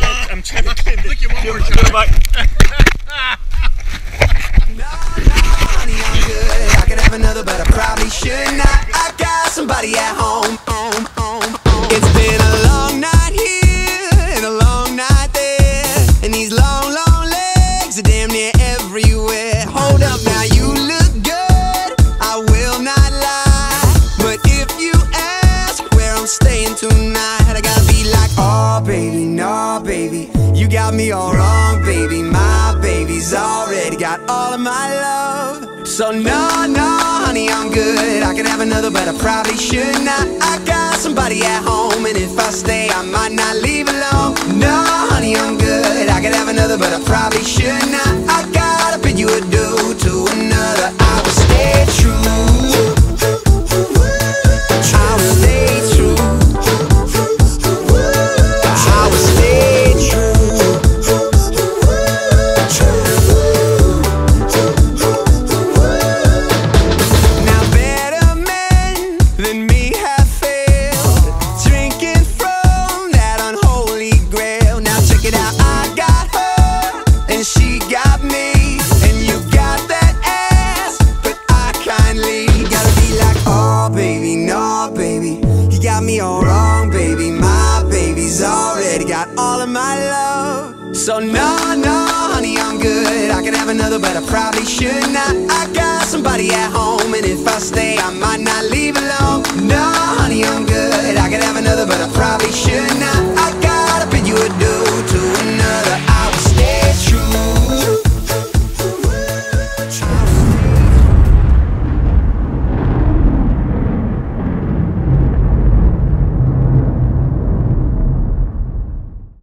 I'm trying to clean Look at one more time. No, honey, I'm good. I could have another, but I probably should not. I got somebody at home. It's been a long night here and a long night there, and these long, long legs are damn near everywhere. Hold up now, you look good, I will not lie, but if you ask where I'm staying tonight, I gotta be like, oh baby, no baby, you got me all wrong baby, my baby's already got all of my love. So no, no, honey, I'm good. I could have another, but I probably should not. I got somebody at home, and if I stay, I might not leave alone. No, honey, I'm good. I could have another, but I probably should not. I gotta bid you adieu to another. I will stay true. I will stay true. I will stay true. So no, no, honey, I'm good. I could have another, but I probably should not. I got somebody at home, and if I stay, I might not leave alone. No, honey, I'm good. I could have another, but I probably should not. I gotta bid you adieu